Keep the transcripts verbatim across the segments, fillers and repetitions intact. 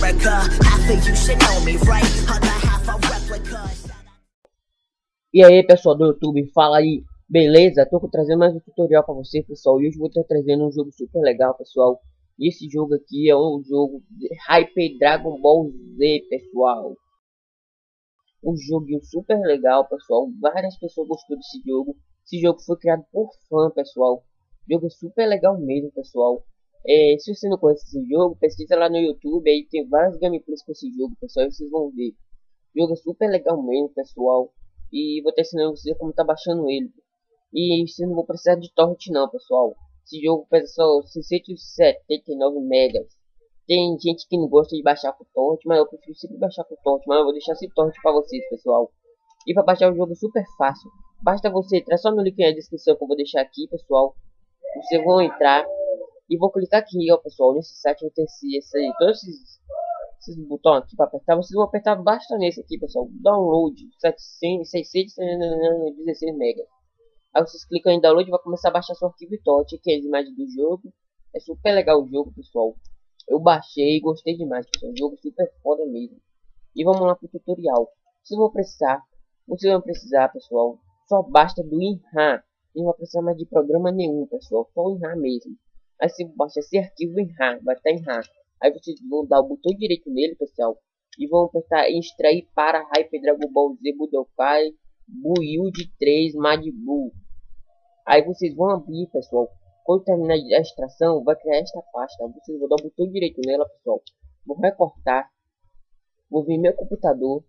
America. Half of you should know me, right? Other half are replicas. E aí pessoal do YouTube, fala aí, beleza? Tô trazendo mais um tutorial pra você, pessoal. E hoje vou estar trazendo um jogo super legal, pessoal. E esse jogo aqui é um jogo de Hyper Dragon Ball Z, pessoal. Um joguinho super legal, pessoal. Várias pessoas gostou desse jogo. Esse jogo foi criado por fã, pessoal. O jogo é super legal mesmo, pessoal. É, se você não conhece esse jogo, pesquisa lá no YouTube. Aí tem vários gameplays com esse jogo, pessoal. E vocês vão ver. O jogo é super legal mesmo, pessoal. E vou estar ensinando vocês como tá baixando ele. E vocês não vão precisar de torrent não, pessoal. Esse jogo pesa só seiscentos e setenta e nove megas. Tem gente que não gosta de baixar com torrent, mas eu prefiro sempre baixar com torrent. Mas eu vou deixar esse torrent para vocês, pessoal. E para baixar o jogo é super fácil. Basta você entrar só no link na descrição que eu vou deixar aqui, pessoal. Vocês vão entrar e vou clicar aqui, ó, pessoal. Nesse site vai ter esse, esse, todos esses, esses botões aqui para apertar. Vocês vão apertar basta nesse aqui, pessoal. Download setecentos, seiscentos e dezesseis megas. Aí vocês clicam em download e vai começar a baixar seu arquivo torrent, que é as imagens do jogo. É super legal o jogo, pessoal. Eu baixei e gostei demais, pessoal. O jogo super foda mesmo. E vamos lá pro tutorial. Vocês vão precisar, vocês vão precisar, pessoal, só basta do WinRAR. Não vai precisar mais de programa nenhum, pessoal. Só o WinRAR mesmo. Aí você baixa esse arquivo WinRAR, vai estar em RAR. Aí vocês vão dar o botão direito nele, pessoal, e vão apertar em extrair para Hyper Dragon Ball Z Budokai Build três Majin Buu. Aí vocês vão abrir, pessoal. Quando terminar a extração, vai criar esta pasta. Vocês vão dar o botão direito nela, pessoal. Vou recortar. Vou vir meu computador.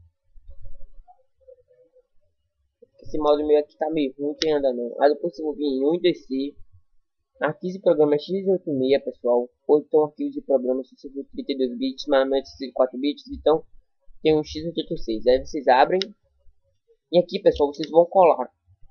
Esse mouse meu aqui tá meio ruim, tem anda não. Aí depois eu vou vir em um D C. Arquivos de programa x oitenta e seis, pessoal. Ou então arquivos de programa se você for trinta e dois bits, mas não é sessenta e quatro bits. Então tem um x oitenta e seis. Aí vocês abrem. E aqui, pessoal, vocês vão colar.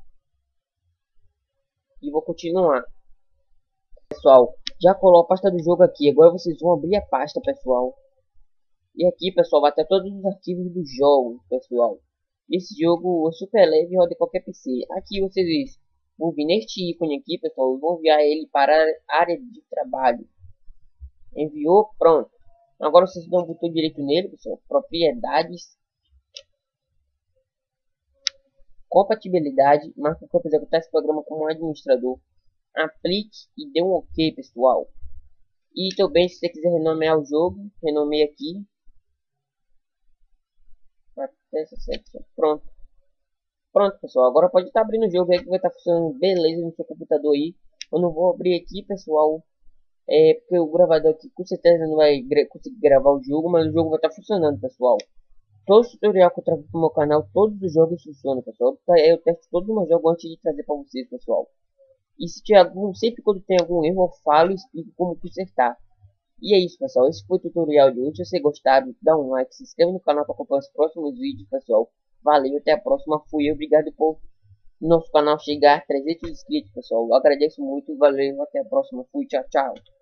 E vou continuar. Pessoal, já colou a pasta do jogo aqui. Agora vocês vão abrir a pasta, pessoal. E aqui, pessoal, vai ter todos os arquivos do jogo, pessoal. Esse jogo é super leve e roda em qualquer P C. Aqui vocês vão vir neste ícone aqui, pessoal. Vão enviar ele para a área de trabalho. Enviou, pronto. Agora vocês dão um botão direito nele, pessoal. Propriedades. Compatibilidade. Marca que eu quiser executar esse programa como administrador. Aplique e dê um OK, pessoal. E também, se você quiser renomear o jogo, renomeie aqui. Pronto. Pronto, pessoal. Agora pode estar abrindo o jogo aí que vai estar funcionando beleza no seu computador aí. Eu não vou abrir aqui, pessoal. É porque o gravador aqui com certeza não vai gra conseguir gravar o jogo, mas o jogo vai estar funcionando, pessoal. Todo tutorial que eu trago pro meu canal, todos os jogos funcionam, pessoal. Eu testo todos os meus jogos antes de trazer para vocês, pessoal. E se tiver algum, sempre quando tem algum erro, eu falo e explico como consertar. E é isso, pessoal. Esse foi o tutorial de hoje. Se você gostaram, dá um like, se inscreva no canal para acompanhar os próximos vídeos, pessoal. Valeu, até a próxima. Fui eu, obrigado por nosso canal chegar a trezentos inscritos, pessoal. Eu agradeço muito, valeu, até a próxima. Fui, tchau, tchau.